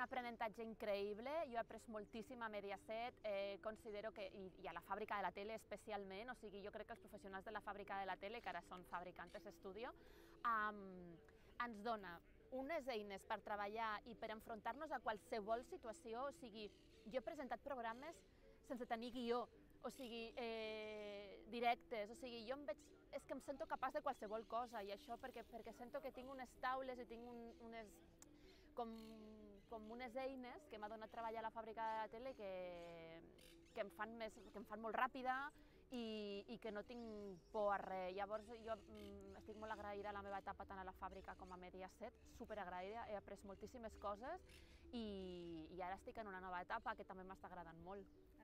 aprenentatge increïble, jo he après moltíssim a Mediaset, considero que, i a la fàbrica de la tele especialment, o sigui, jo crec que els professionals de la fàbrica de la tele, que ara són Fabricantes Estudio, ens dona unes eines per treballar i per enfrontar-nos a qualsevol situació, o sigui, jo he presentat programes sense tenir guió, o sigui, directes, o sigui, jo és que em sento capaç de qualsevol cosa, i això perquè sento que tinc unes taules i tinc unes eines que m'ha donat treballar a la fàbrica de la tele que em fan molt ràpida i que no tinc por a res. Llavors jo estic molt agraïda a la meva etapa tant a la fàbrica com a Mediaset, superagraïda, he après moltíssimes coses i ara estic en una nova etapa que també m'està agradant molt.